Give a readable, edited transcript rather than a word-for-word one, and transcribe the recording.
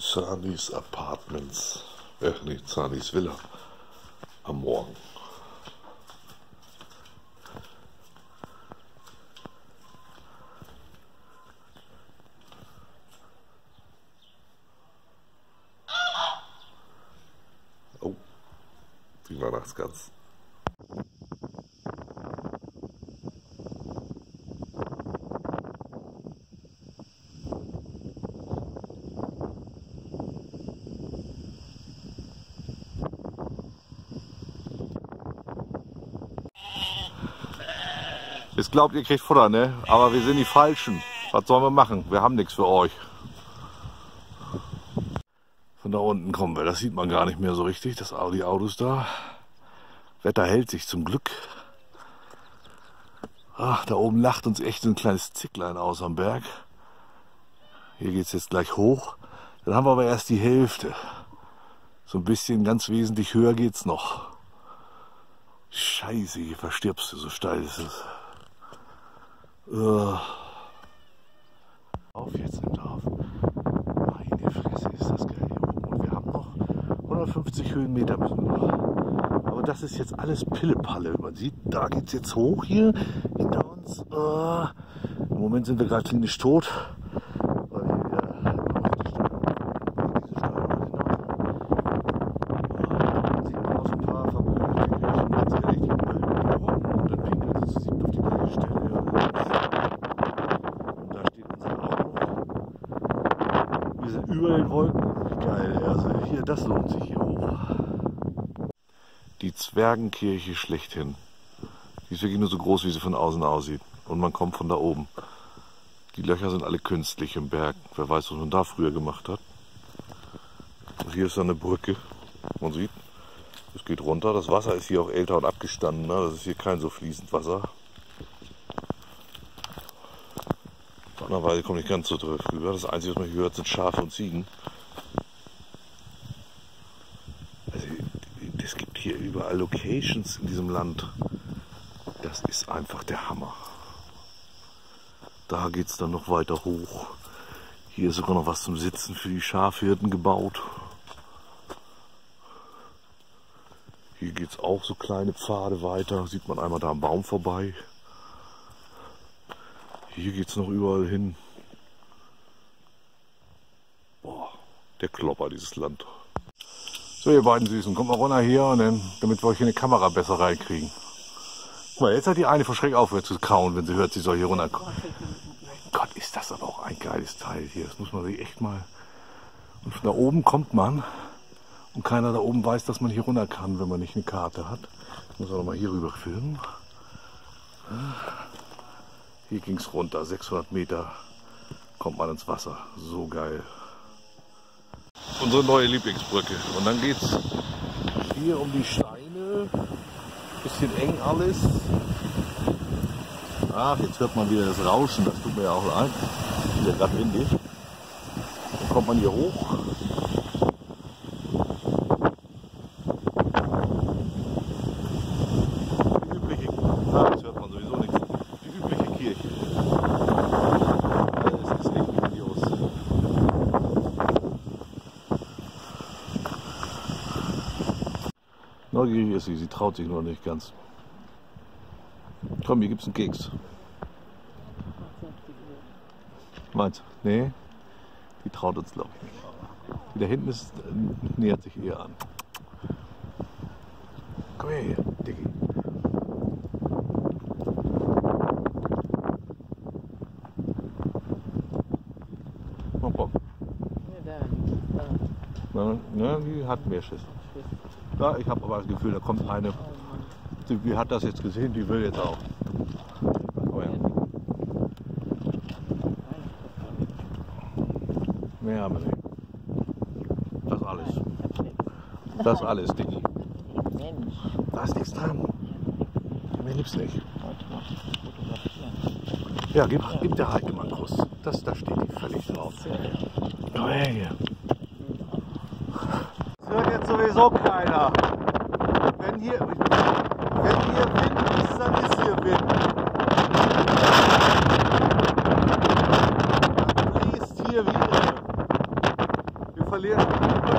Charlies Apartments, nee, Charlies Villa am Morgen. Oh, die Weihnachtsgans. Jetzt glaubt ihr kriegt Futter, ne? Aber wir sind die Falschen. Was sollen wir machen? Wir haben nichts für euch. Von da unten kommen wir. Das sieht man gar nicht mehr so richtig. Die Autos da. Wetter hält sich zum Glück. Ach, da oben lacht uns echt so ein kleines Zicklein aus am Berg. Hier geht es jetzt gleich hoch. Dann haben wir aber erst die Hälfte. So ein bisschen ganz wesentlich höher geht's noch. Scheiße, hier verstirbst du, so steil ist es. Auf jetzt nimmt auf. Meine Fresse, ist das geil hier oben. Und wir haben noch 150 Höhenmeter müssen wir noch. Aber das ist jetzt alles Pillepalle. Man sieht, da geht es jetzt hoch hier hinter uns. Im Moment sind wir gerade klinisch tot. Weil wir sind über den Wolken. Geil, also hier, das lohnt sich hier hoch. Die Zwergenkirche schlechthin. Die ist wirklich nur so groß, wie sie von außen aussieht. Und man kommt von da oben. Die Löcher sind alle künstlich im Berg. Wer weiß, was man da früher gemacht hat. Und hier ist dann eine Brücke. Man sieht, es geht runter. Das Wasser ist hier auch älter und abgestanden. Ne? Das ist hier kein so fließend Wasser. Normalerweise kommt nicht ganz so drüber. Das Einzige, was man hier hört, sind Schafe und Ziegen. Also, es gibt hier überall Locations in diesem Land. Das ist einfach der Hammer. Da geht es dann noch weiter hoch. Hier ist sogar noch was zum Sitzen für die Schafhirten gebaut. Hier geht es auch so kleine Pfade weiter. Sieht man einmal da am Baum vorbei. Hier geht es noch überall hin. Boah, der Klopper, dieses Land. So, ihr beiden Süßen, kommt mal runter hier, und dann, damit wir euch hier eine Kamera besser reinkriegen. Guck mal, jetzt hat die eine vor Schreck aufhört zu kauen, wenn sie hört, sie soll hier runterkommen. Gott, ist das aber auch ein geiles Teil hier. Das muss man sich echt mal... Und von da oben kommt man, und keiner da oben weiß, dass man hier runter kann, wenn man nicht eine Karte hat. Ich muss auch noch mal hier rüber filmen. Hier ging es runter, 600 Meter kommt man ins Wasser. So geil. Unsere neue Lieblingsbrücke. Und dann geht es hier um die Steine. Bisschen eng alles. Ach, jetzt hört man wieder das Rauschen. Das tut mir ja auch leid. Wieder gerade windig. Dann kommt man hier hoch. Das hört man sowieso nichts. Die übliche Kirche. Es ist echt grandios. Neugierig ist sie, sie traut sich noch nicht ganz. Komm, hier gibt's einen Keks. Meinst du? Nee, die traut uns glaube ich nicht. Die da hinten ist, nähert sich eher an. Komm her, Diggi. Ja, die hat mehr Schiss. Ja, ich habe aber das Gefühl, da kommt eine. Die hat das jetzt gesehen, die will jetzt auch. Oh ja. Mehr haben wir nicht. Das alles. Das alles, Diggi. Da ist nichts dran. Mehr gibt's nicht. Ja, gib der Heike mal einen Kuss. Da steht die völlig drauf. Oh, hey, hier. Das hört jetzt sowieso keiner. Wenn hier Wind ist, dann ist hier Wind. Das bläst hier wieder. Wir verlieren.